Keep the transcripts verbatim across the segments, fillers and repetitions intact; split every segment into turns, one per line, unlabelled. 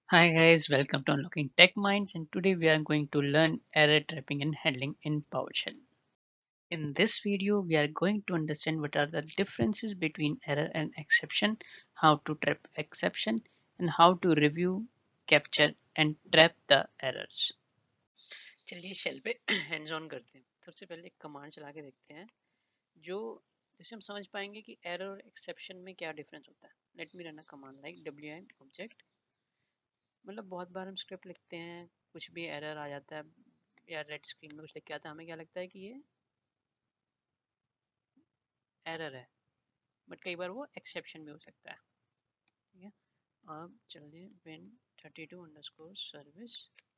Hi guys, welcome to Unlocking Tech Minds, and today we are going to learn error trapping and handling in PowerShell. In this video, we are going to understand what are the differences between error and exception, how to trap exception, and how to review, capture and trap the errors. चलिए shell पे hands on करते हैं। सबसे पहले एक command चला के देखते हैं जो जिससे हम समझ पाएंगे कि एरर और एक्सेप्शन में क्या डिफरेंस होता है। Let me run a command like wim object. मतलब बहुत बार हम स्क्रिप्ट लिखते हैं, कुछ भी एरर आ जाता है या रेड स्क्रीन में कुछ लिख के आता है, हमें क्या लगता है कि ये एरर है, बट कई बार वो एक्सेप्शन भी हो सकता है। ठीक है, अब चलिए win thirty two underscore service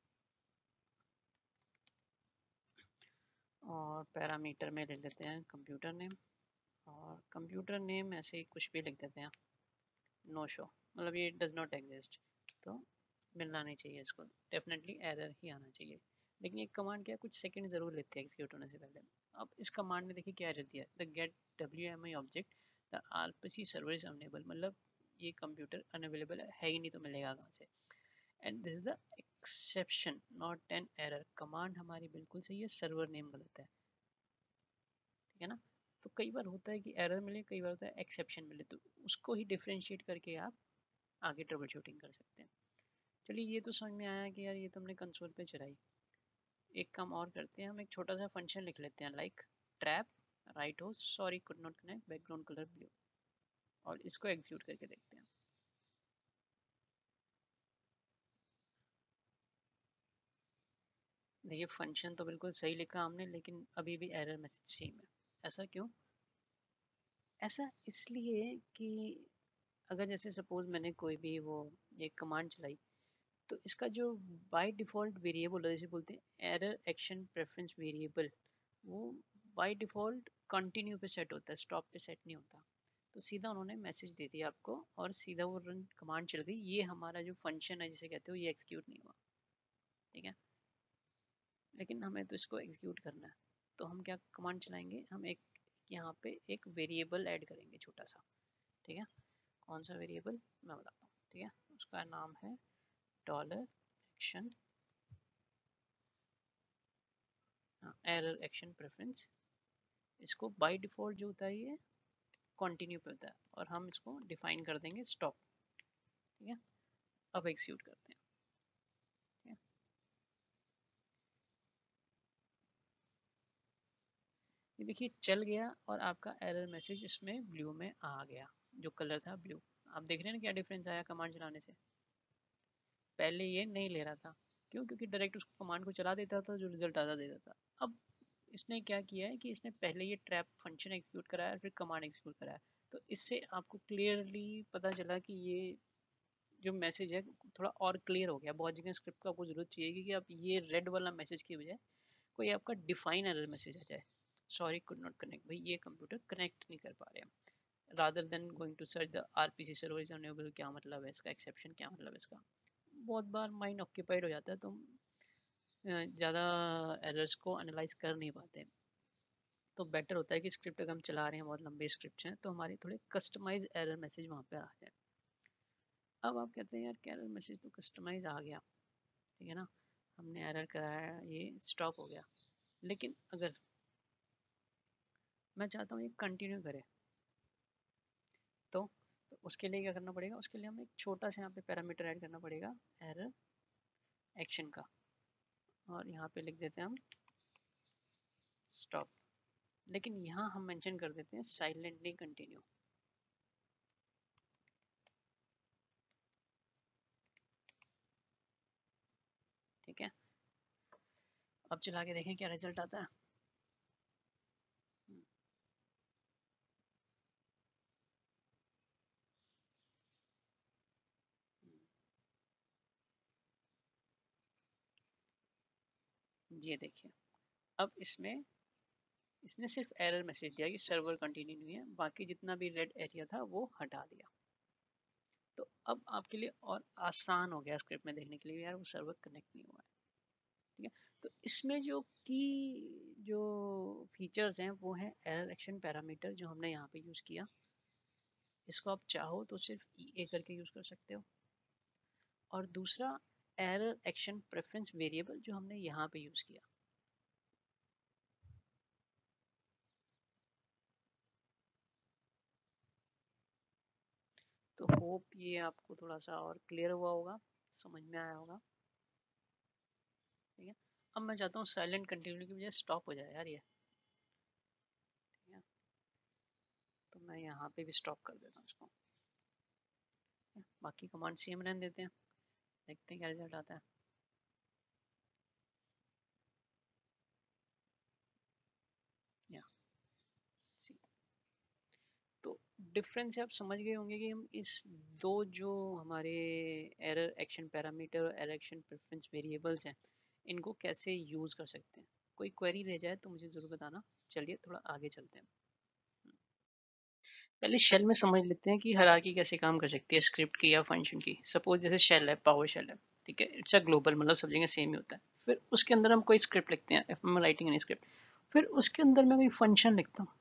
और पैरामीटर में ले लेते हैं कंप्यूटर नेम, और कंप्यूटर नेम ऐसे ही कुछ भी लिख देते हैं, नो शो, मतलब ये डज नॉट एग्जिस्ट, तो मिलना नहीं चाहिए, इसको डेफिनेटली एरर ही आना चाहिए। लेकिन ये कमांड क्या कुछ सेकंड जरूर लेते हैं एग्जीक्यूट होने से पहले। अब इस कमांड ने देखिए क्या एरर दिया, the get W M I object the RPC server is unable, मतलब ये कंप्यूटर अनअवेलेबल है ही नहीं, तो मिलेगा कहाँ से। And this is the exception not an error, command हमारी बिल्कुल सही है, सर्वर नेम गलत है। ठीक है ना, तो कई बार होता है कि एरर मिले, कई बार होता है एक्सेप्शन मिले, तो उसको ही डिफ्रेंशिएट करके आप आगे ट्रबल शूटिंग कर सकते हैं। चलिए ये तो समझ में आया कि यार ये तो हमने कंसोल पे चलाई। एक काम और करते हैं, हम एक छोटा सा फंक्शन लिख लेते हैं लाइक ट्रैप राइट हो sorry could not connect background colour blue, और इसको एग्जीक्यूट करके देखते हैं। देखिए फंक्शन तो बिल्कुल सही लिखा हमने, लेकिन अभी भी एरर मैसेज सेम है। ऐसा क्यों? ऐसा इसलिए कि अगर जैसे सपोज मैंने कोई भी वो एक कमांड चलाई, तो इसका जो बाय डिफ़ॉल्ट वेरिएबल है, जैसे बोलते हैं एरर एक्शन प्रेफरेंस वेरिएबल, वो बाय डिफ़ॉल्ट कंटिन्यू पे सेट होता है, स्टॉप पे सेट नहीं होता। तो सीधा उन्होंने मैसेज दे दिया आपको और सीधा वो रन कमांड चल गई, ये हमारा जो फंक्शन है जिसे कहते हो ये एग्जीक्यूट नहीं हुआ। ठीक है, लेकिन हमें तो इसको एग्जीक्यूट करना है, तो हम क्या कमांड चलाएंगे, हम एक यहाँ पे एक वेरिएबल ऐड करेंगे छोटा सा। ठीक है, कौन सा वेरिएबल मैं बताता हूँ। ठीक है, उसका नाम है dollar action error action preference. इसको बाय डिफॉल्ट जो होता है ये कंटिन्यू पे होता है, और हम इसको डिफाइन कर देंगे स्टॉप। ठीक है, अब एग्जीक्यूट करते हैं। ठीक है, ये देखिए चल गया और आपका एरर मैसेज इसमें ब्लू में आ गया, जो कलर था ब्लू। आप देख रहे हैं ना क्या डिफरेंस आया कमांड चलाने से। पहले ये नहीं ले रहा था, क्यों? क्योंकि डायरेक्ट उसको कमांड को चला देता था, जो रिजल्ट आता देता था। अब इसने क्या किया है कि इसने पहले ये ट्रैप फंक्शन एग्जीक्यूट कराया, फिर कमांड एग्जीक्यूट कराया। तो इससे आपको क्लियरली पता चला कि ये जो मैसेज है थोड़ा और क्लियर हो गया। बहुत जगह स्क्रिप्ट को आपको जरूरत चाहिए कि आप ये रेड वाला मैसेज की बजाय कोई आपका डिफाइन एरर मैसेज आ जाए, सॉरी कुड नॉट कनेक्ट, भाई ये कंप्यूटर कनेक्ट नहीं कर पा रहे हैं, rather than going to search the RPC server is unable, क्या मतलब है इसका, एक्सेप्शन क्या मतलब है इसका। बहुत बार माइंड ऑक्यूपाइड हो जाता है, तो ज़्यादा एरर्स को एनालाइज कर नहीं पाते। तो बेटर होता है कि स्क्रिप्ट अगर हम चला रहे हैं, बहुत लंबे स्क्रिप्ट हैं, तो हमारी थोड़े कस्टमाइज एरर मैसेज वहाँ पर आ जाए। अब आप कहते हैं यार एरर मैसेज तो कस्टमाइज आ गया, ठीक है ना, हमने एरर कराया, ये स्टॉप हो गया, लेकिन अगर मैं चाहता हूँ ये कंटिन्यू करे, तो, तो उसके लिए क्या करना पड़ेगा, उसके लिए हमें एक छोटा सा यहाँ पे पैरामीटर ऐड करना पड़ेगा एरर एक्शन का, और यहाँ पे लिख देते हैं हम स्टॉप, लेकिन यहाँ हम मेंशन कर देते हैं साइलेंटली कंटिन्यू। ठीक है, अब चला के देखें क्या रिजल्ट आता है। ये देखिए, अब इसमें इसने सिर्फ एरर मैसेज दिया कि सर्वर कंटिन्यू नहीं है, बाकी जितना भी रेड एरिया था वो हटा दिया। तो अब आपके लिए और आसान हो गया स्क्रिप्ट में देखने के लिए, यार वो सर्वर कनेक्ट नहीं हुआ है। ठीक है, तो इसमें जो की जो फीचर्स हैं वो है एरर एक्शन पैरामीटर, जो हमने यहाँ पे यूज़ किया। इसको आप चाहो तो सिर्फ ई ए करके यूज़ कर सकते हो, और दूसरा एरर एक्शन प्रेफरेंस वेरिएबल जो हमने यहाँ पे यूज किया। तो होप ये आपको थोड़ा सा और क्लियर हुआ होगा, समझ में आया होगा। ठीक है, अब मैं चाहता हूँ साइलेंट कंटिन्यू की वजह स्टॉप हो जाए यार ये। ठीक है, तो मैं यहाँ पे भी स्टॉप कर देता हूँ इसको। बाकी कमांड सेम रहने देते हैं, देखते हैं क्या रिजल्ट आता है। या तो डिफरेंस आप समझ गए होंगे कि हम इस दो जो हमारे एरर एक्शन पैरामीटर और एरर एक्शन प्रेफरेंस वेरिएबल्स हैं, इनको कैसे यूज कर सकते हैं। कोई क्वेरी रह जाए तो मुझे जरूर बताना। चलिए थोड़ा आगे चलते हैं। पहले शेल में समझ लेते हैं कि हायरार्की कैसे काम कर सकती है स्क्रिप्ट की या फंक्शन की। सपोज जैसे शेल है, पावर शेल है, ठीक है, इट्स अ ग्लोबल, मतलब सब जगह सेम ही होता है। फिर उसके अंदर हम कोई स्क्रिप्ट लिखते हैं, if I am writing any script, फिर उसके अंदर मैं कोई फंक्शन लिखता हूँ,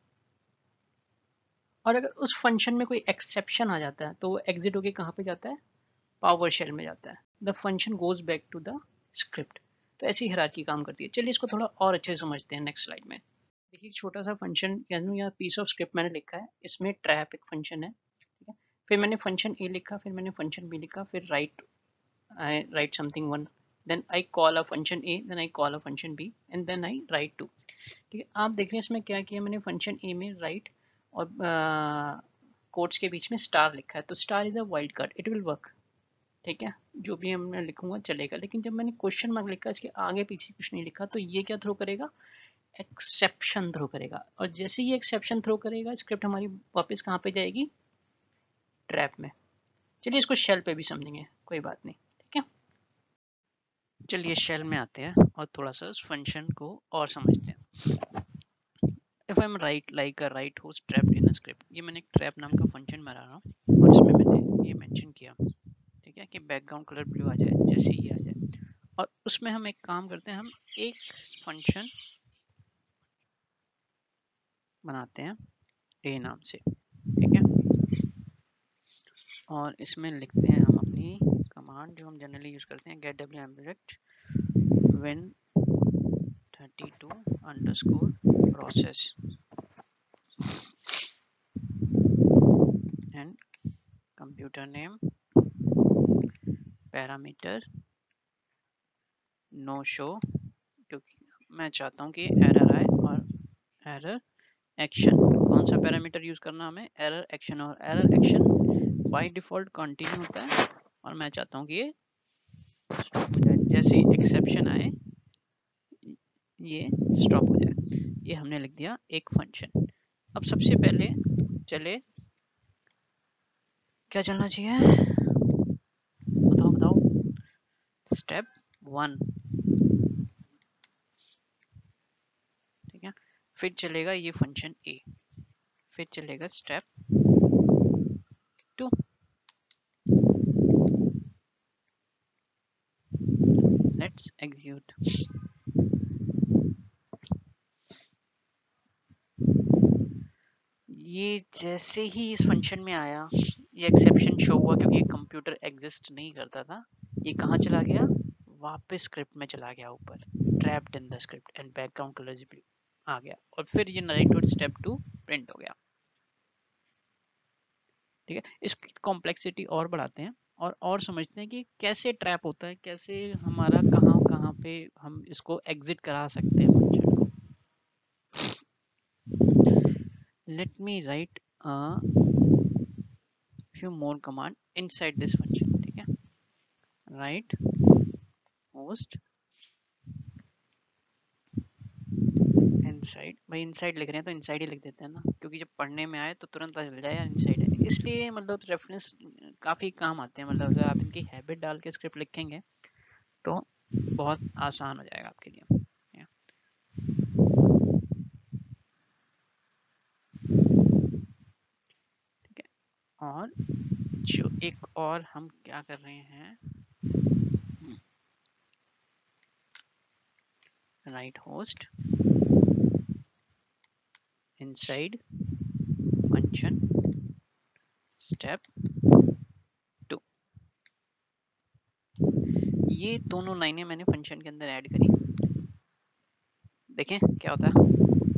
और अगर उस फंक्शन में कोई एक्सेप्शन आ जाता है तो वो एग्जिट होके कहाँ पे जाता है, पावर शेल में जाता है। The function goes back to the script. तो ऐसी हायरार्की काम करती है। चलिए इसको थोड़ा और अच्छे से समझते हैं नेक्स्ट स्लाइड में। देखिए छोटा सा फंक्शन या पीस ऑफ स्क्रिप्ट मैंने लिखा है, इसमें ट्रैप एक फंक्शन है, ठीक है। फिर मैंने फंक्शन ए लिखा, फिर मैंने फंक्शन बी लिखा, फिर write I write something one, then I call a function A, then I call a function B, and then I write two. ठीक है, आप देख रहे हैं इसमें क्या किया मैंने, फंक्शन ए में राइट और कोट्स के बीच में स्टार लिखा है, तो star is a wildcard, it will work. ठीक है, जो भी मैं लिखूंगा चलेगा। लेकिन जब मैंने क्वेश्चन मार्क लिखा, इसके आगे पीछे कुछ नहीं लिखा, तो ये क्या थ्रो करेगा, एक्सेप्शन थ्रो करेगा। और जैसे ही एक्सेप्शन थ्रो करेगा, स्क्रिप्ट हमारी वापस कहाँ पे जाएगी, ट्रैप में। चलिए इसको शेल पे भी समझेंगे, कोई बात नहीं। ठीक है, चलिए शेल में आते हैं और थोड़ा सा उस फंक्शन को और समझते हैं। If I am write like a write host trapped in a script, ये मैंने एक ट्रैप नाम का फंक्शन बना रहा हूँ और इसमें मैंने ये मेंशन किया, ठीक है, कि बैकग्राउंड कलर ब्लू आ जाए जैसे ही आ जाए। और उसमें हम एक काम करते हैं, हम एक फंक्शन बनाते हैं ए नाम से, ठीक है, और इसमें लिखते हैं हम अपनी कमांड जो हम जनरली यूज करते हैं, get W embedded win thirty two underscore process and computer name parameter no show, क्योंकि मैं चाहता हूँ कि एरर आए, और एरर एक्शन, कौन सा पैरामीटर यूज करना हमें, एरर एक्शन, और error action by default continue होता है, और मैं चाहता हूँ कि ये स्टॉप हो जाए, जैसे एक्सेप्शन आए ये स्टॉप हो जाए। ये हमने लिख दिया एक फंक्शन। अब सबसे पहले चले, क्या चलना चाहिए, बताओ बताओ, स्टेप वन, ठीक है। फिर चलेगा ये फंक्शन ए, फिर चलेगा स्टेप टू, लेट्स एग्जीक्यूट। ये जैसे ही इस फंक्शन में आया, ये एक्सेप्शन शो हुआ क्योंकि कंप्यूटर एग्जिस्ट नहीं करता था। ये कहाँ चला गया, वापस स्क्रिप्ट में चला गया ऊपर, trapped in the script and background colour blue आ गया, और फिर ये नाइट स्टेप टू प्रिंट हो गया। ठीक है, इसकी कॉम्प्लेक्सिटी और बढ़ाते हैं और और समझते हैं कि कैसे ट्रैप होता है, कैसे हमारा कहाँ कहाँ पे हम इसको एग्जिट करा सकते हैं फंक्शन को। Let me write a few more command inside this function, ठीक है, राइट होस्ट इनसाइड, भाई इनसाइड लिख रहे हैं तो इनसाइड ही लिख देते हैं ना, क्योंकि जब पढ़ने में आए तो तुरंत पता चल जाए इनसाइड है, इसलिए मतलब रेफरेंस काफ़ी काम आते हैं। मतलब अगर आप इनकी हैबिट डाल के स्क्रिप्ट लिखेंगे तो बहुत आसान हो जाएगा आपके लिए। ठीक है, और जो एक और हम क्या कर रहे हैं, write host inside function step two, ये दोनों लाइनें मैंने फंक्शन के अंदर ऐड करी, देखें क्या होता है।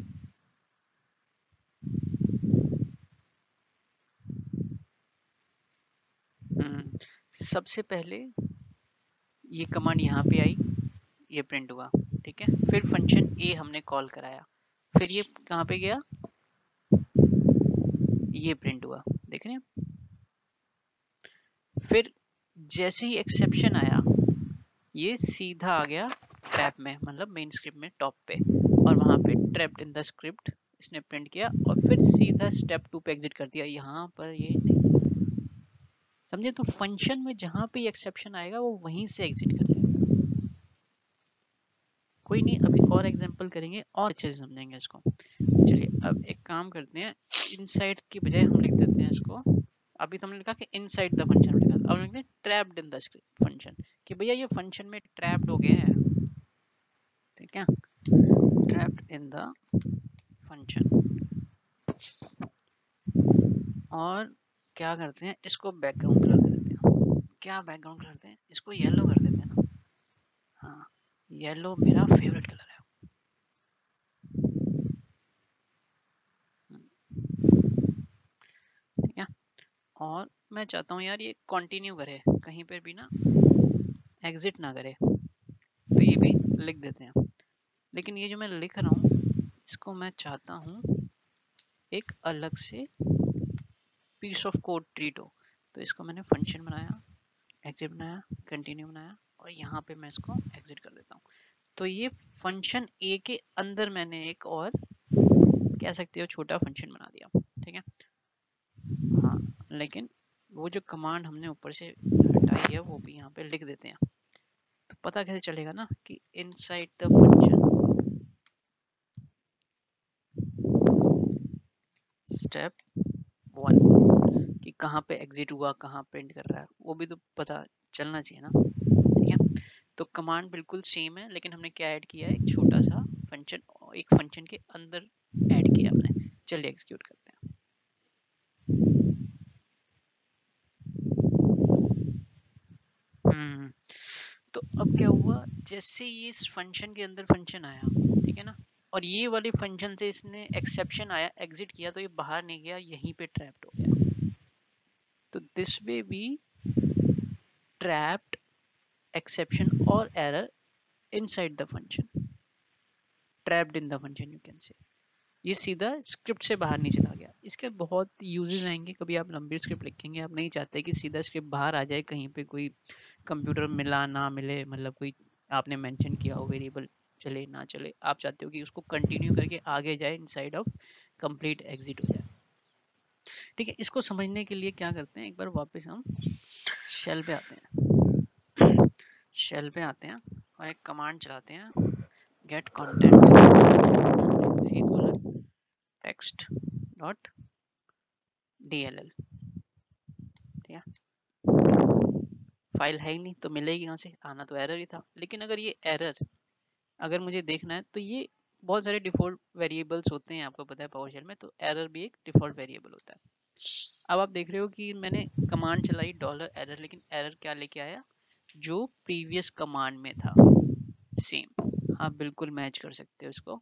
हम्म, सबसे पहले ये कमांड यहाँ पे आई, ये प्रिंट हुआ, ठीक है। फिर फंक्शन ए हमने कॉल कराया, फिर ये कहाँ पे गया, ये प्रिंट हुआ, देख रहे हैं। फिर जैसे ही एक्सेप्शन आया, ये सीधा आ गया ट्रैप में, मतलब मेन स्क्रिप्ट में टॉप पे, और वहां पे ट्रैप्ड इन द स्क्रिप्ट इसने प्रिंट किया, और फिर सीधा स्टेप टू पे एग्जिट कर दिया। यहाँ पर ये नहीं समझे, तो फंक्शन में जहां पे एक्सेप्शन आएगा वो वहीं से एग्जिट कर जाएगा। कोई नहीं, अभी और एग्जांपल करेंगे और अच्छे से समझेंगे इसको। चलिए अब एक काम करते हैं, इनसाइड की बजाय हम लिख देते हैं इसको, अभी तो हमने लिखा कि इनसाइड द फंक्शन लिखा, अब लिखते हैं ट्रैप्ड इन द फंक्शन, कि भैया ये फंक्शन में ट्रैप्ड हो गया है, ठीक है, ट्रैप्ड इन द फंक्शन। और क्या करते हैं, इसको बैकग्राउंड कलर दे देते हैं। क्या बैकग्राउंड कलर देते हैं, इसको येलो कर देते हैं ना। हाँ, येलो मेरा फेवरेट कलर है। ठीक है, और मैं चाहता हूँ यार ये कंटिन्यू करे, कहीं पर भी ना एग्जिट ना करे, तो ये भी लिख देते हैं। लेकिन ये जो मैं लिख रहा हूँ इसको मैं चाहता हूँ एक अलग से पीस ऑफ कोड ट्रीट हो, तो इसको मैंने फंक्शन बनाया, एग्जिट बनाया, कंटिन्यू बनाया, और यहाँ पे मैं इसको एग्जिट कर देता हूँ। तो ये फंक्शन ए के अंदर मैंने एक और कह सकते हो छोटा फंक्शन बना दिया, ठीक है। हाँ, लेकिन वो जो कमांड हमने ऊपर से हटाई है वो भी यहाँ पे लिख देते हैं, तो पता कैसे चलेगा ना कि inside the function step one, कि कहाँ पे एग्जिट हुआ, कहाँ प्रिंट कर रहा है, वो भी तो पता चलना चाहिए ना, ठीक है। तो कमांड बिल्कुल सेम है, लेकिन हमने क्या ऐड किया है, एक छोटा सा फंक्शन एक फंक्शन के अंदर ऐड किया हमने। चलिए एग्जीक्यूट करते हैं। हम्म, तो अब क्या हुआ, जैसे ये इस फंक्शन के अंदर फंक्शन आया, ठीक है ना, और ये वाले फंक्शन से इसने एक्सेप्शन आया, एग्जिट किया, तो ये बाहर नहीं गया, यहीं पे ट्रैप्ड हो गया। तो this way be trapped exception और error inside the function, trapped in the function you can say. ये सीधा स्क्रिप्ट से बाहर नहीं चला गया। इसके बहुत यूजेस आएंगे, कभी आप लंबी स्क्रिप्ट लिखेंगे, आप नहीं चाहते कि सीधा स्क्रिप्ट बाहर आ जाए, कहीं पे कोई कंप्यूटर मिला ना मिले, मतलब कोई आपने मेंशन किया हो वेरिएबल चले ना चले, आप चाहते हो कि उसको कंटिन्यू करके आगे जाए, इनसाइड ऑफ कंप्लीट एग्जिट हो जाए, ठीक है। इसको समझने के लिए क्या करते हैं, एक बार वापस हम शेल पे आते हैं, शेल पे आते हैं और एक कमांड चलाते हैं, get content C colon text dot DLL, ठीक है। फाइल है ही नहीं तो मिलेगी कहाँ से, आना तो एरर ही था। लेकिन अगर ये एरर अगर मुझे देखना है, तो ये बहुत सारे डिफॉल्ट वेरिएबल्स होते हैं, आपको पता है पावरशेल में, तो एरर भी एक डिफॉल्ट वेरिएबल होता है। अब आप देख रहे हो कि मैंने कमांड चलाई डॉलर एरर, लेकिन एरर क्या लेके आया, जो प्रीवियस कमांड में था सेम। आप बिल्कुल मैच कर सकते हो इसको,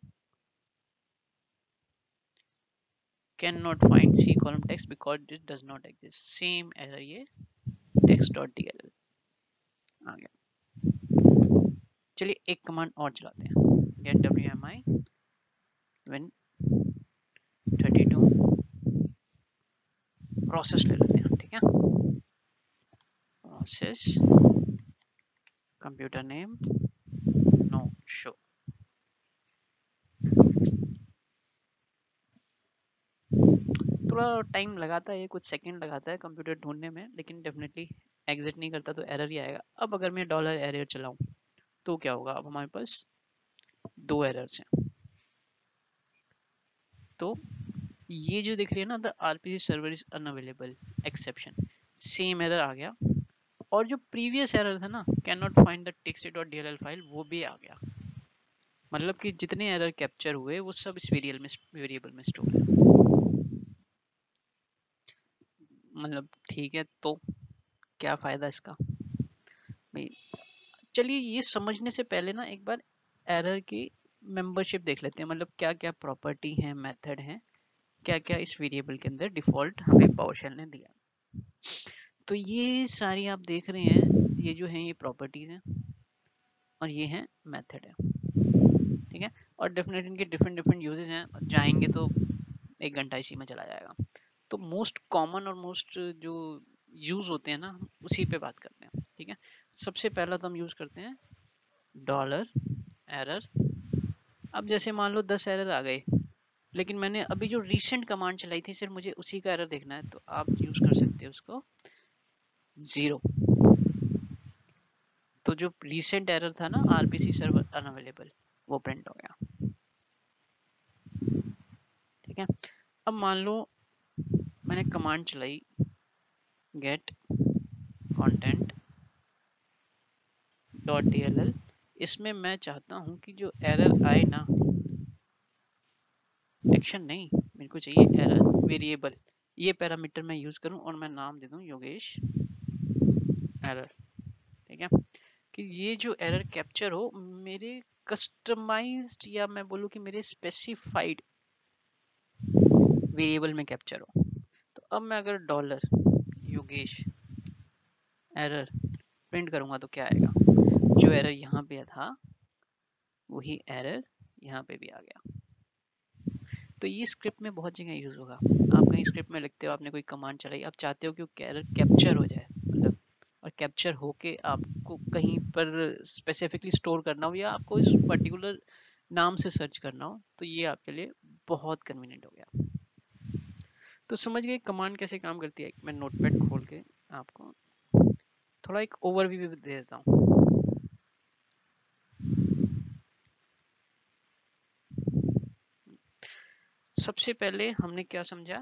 can not find C column text because it does not exist, same error ये टेक्स्ट डॉट डीएलएल आ गया। चलिए एक कमांड और चलाते हैं, get W M I win thirty two process ले लेते हैं, ठीक है। Process computer name no show. थोड़ा टाइम लगाता है, कुछ सेकंड लगाता है कंप्यूटर ढूंढने में, लेकिन डेफिनेटली एग्जिट नहीं करता तो एरर ही आएगा। अब अगर मैं डॉलर एरर चलाऊं तो क्या होगा, अब हमारे पास दो एरर्स हैं। तो ये जो दिख रही है ना, the RPC server is unavailable exception, same error आ गया। और जो प्रीवियस एरर था ना, can not find the text dot DLL file, वो भी आ गया। मतलब कि जितने एरर कैप्चर हुए वो सब इस वेरिएबल में वेरिएबल में स्टोर है। मतलब ठीक है, तो क्या फायदा इसका भाई, चलिए ये समझने से पहले ना एक बार एरर की मेंबरशिप देख लेते हैं, मतलब क्या क्या प्रॉपर्टी है, मेथड है, क्या क्या इस वेरिएबल के अंदर डिफॉल्ट हमें पावरशेल ने दिया। तो ये सारी आप देख रहे हैं, ये जो है ये प्रॉपर्टीज हैं और ये है मेथड है, ठीक है। और डेफिनेटली इनके डिफरेंट डिफरेंट यूजेस हैं, जाएंगे तो एक घंटा इसी में चला जाएगा। तो मोस्ट कॉमन और मोस्ट जो यूज होते हैं ना, हम उसी पे बात करते हैं, ठीक है। सबसे पहला तो हम यूज करते हैं डॉलर एरर। अब जैसे मान लो दस एरर आ गए, लेकिन मैंने अभी जो रीसेंट कमांड चलाई थी सिर्फ मुझे उसी का एरर देखना है, तो आप यूज कर सकते हो उसको जीरो। तो जो रीसेंट एरर था ना, आरपीसी सर्वर अनअवेलेबल, वो प्रिंट हो गया, ठीक है। अब मान लो मैंने कमांड चलाई गेट कंटेंट डॉट डीएलएल, इसमें मैं चाहता हूं कि जो एरर आए ना, एक्शन नहीं, मेरे को चाहिए एरर वेरिएबल, ये पैरामीटर मैं यूज करूं और मैं नाम दे दूं योगेश एरर, ठीक है। कि ये जो एरर कैप्चर हो मेरे कस्टमाइज्ड, या मैं बोलूं कि मेरे स्पेसिफाइड वेरिएबल में कैप्चर हो। तो अब मैं अगर डॉलर योगेश एरर प्रिंट करूंगा तो क्या आएगा, जो एरर यहाँ पे था वही एरर यहाँ पे भी आ गया। तो ये स्क्रिप्ट में बहुत जगह यूज होगा। आप कहीं स्क्रिप्ट में लिखते हो, आपने कोई कमांड चलाई, आप चाहते हो कि वो एरर कैप्चर हो जाए, मतलब और कैप्चर होके आपको कहीं पर स्पेसिफिकली स्टोर करना हो या आपको इस पर्टिकुलर नाम से सर्च करना हो, तो ये आपके लिए बहुत कन्वीनियंट हो गया। तो समझ गए कमांड कैसे काम करती है। मैं नोटपैड खोल के आपको थोड़ा एक ओवरव्यू दे देता हूँ। सबसे पहले हमने क्या समझा,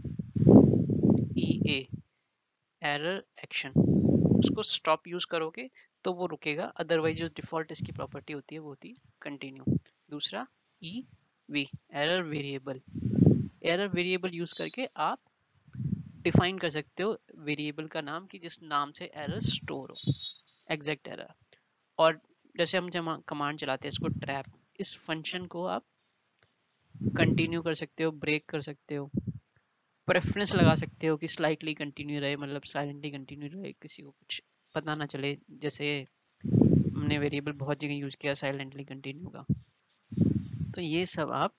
ई ए एरर एक्शन, उसको स्टॉप यूज करोगे तो वो रुकेगा, अदरवाइज जो डिफॉल्ट इसकी प्रॉपर्टी होती है वो होती कंटिन्यू। दूसरा E V error variable, error variable use करके आप डिफाइन कर सकते हो वेरिएबल का नाम कि जिस नाम से एरर स्टोर हो, एग्जैक्ट एरर। और जैसे हम जब कमांड चलाते हैं इसको ट्रैप, इस फंक्शन को आप कंटिन्यू कर सकते हो, ब्रेक कर सकते हो, प्रेफरेंस लगा सकते हो कि स्लाइटली कंटिन्यू रहे, मतलब साइलेंटली कंटिन्यू रहे, किसी को कुछ पता ना चले। जैसे हमने वेरिएबल बहुत जगह यूज किया साइलेंटली कंटिन्यू का। तो ये सब आप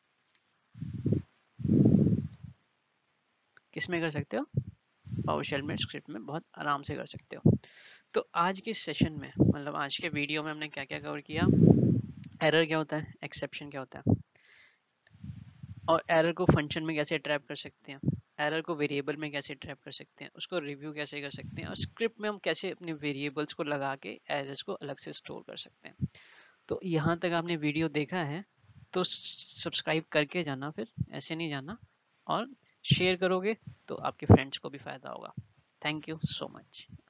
किस में कर सकते हो, पावरशेल में स्क्रिप्ट में बहुत आराम से कर सकते हो। तो आज के सेशन में, मतलब आज के वीडियो में हमने क्या क्या कवर किया, एरर क्या होता है, एक्सेप्शन क्या होता है, और एरर को फंक्शन में कैसे ट्रैप कर सकते हैं, एरर को वेरिएबल में कैसे ट्रैप कर सकते हैं, उसको रिव्यू कैसे कर सकते हैं, और स्क्रिप्ट में हम कैसे अपने वेरिएबल्स को लगा के एरर्स को अलग से स्टोर कर सकते हैं। तो यहाँ तक आपने वीडियो देखा है तो सब्सक्राइब करके जाना, फिर ऐसे नहीं जाना, और शेयर करोगे तो आपके फ्रेंड्स को भी फायदा होगा। Thank you so much.